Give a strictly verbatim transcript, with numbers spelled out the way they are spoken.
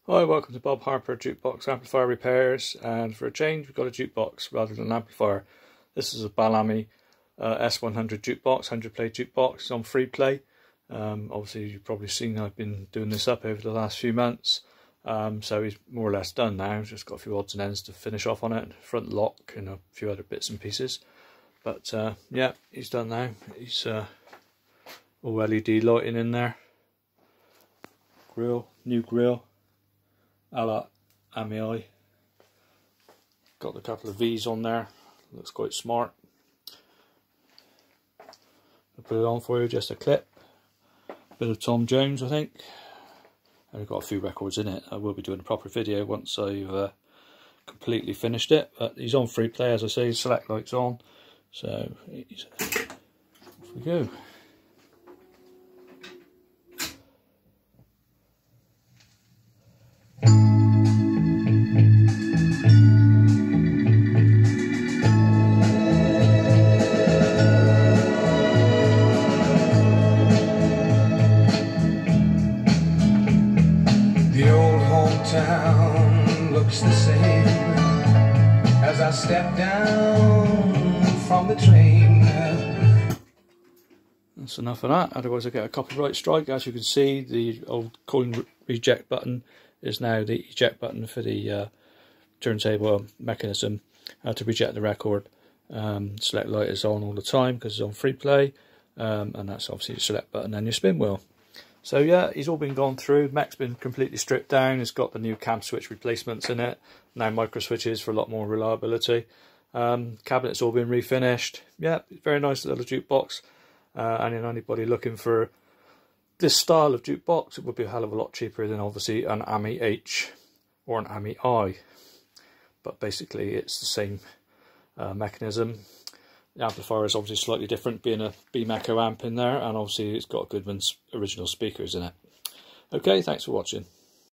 Hi, welcome to Bob Harper Jukebox Amplifier Repairs, and for a change we've got a jukebox rather than an amplifier. This is a Bal-ami uh, S one hundred jukebox, one hundred play jukebox. It's on free play. Um, obviously you've probably seen I've been doing this up over the last few months, um, so he's more or less done now. Just got a few odds and ends to finish off on it, front lock and a few other bits and pieces. But uh, yeah, he's done now. He's uh, all L E D lighting in there. Grill, new grill. Bal-ami. Got a couple of V's on there. Looks quite smart. I'll put it on for you, just a clip. Bit of Tom Jones, I think. And we've got a few records in it. I will be doing a proper video once I've uh, completely finished it. But he's on free play, as I say. Select lights on. So he's, off we go. Town looks the same as I step down from the train. That's enough of that, otherwise I get a copyright strike. As you can see, the old coin reject button is now the eject button for the uh, turntable mechanism uh, to reject the record. Um, select light is on all the time because it's on free play, um, and that's obviously your select button and your spin wheel. So yeah, he's all been gone through. Mech's been completely stripped down. It's got the new cam switch replacements in it. Now micro switches for a lot more reliability. Um, cabinet's all been refinished. Yeah, very nice little jukebox. Uh, and in anybody looking for this style of jukebox, it would be a hell of a lot cheaper than obviously an Ami H or an Ami I. But basically it's the same uh, mechanism. The amplifier is obviously slightly different, being a Beam Echo amp in there, and obviously it's got Goodman's original speakers in it. Okay, thanks for watching.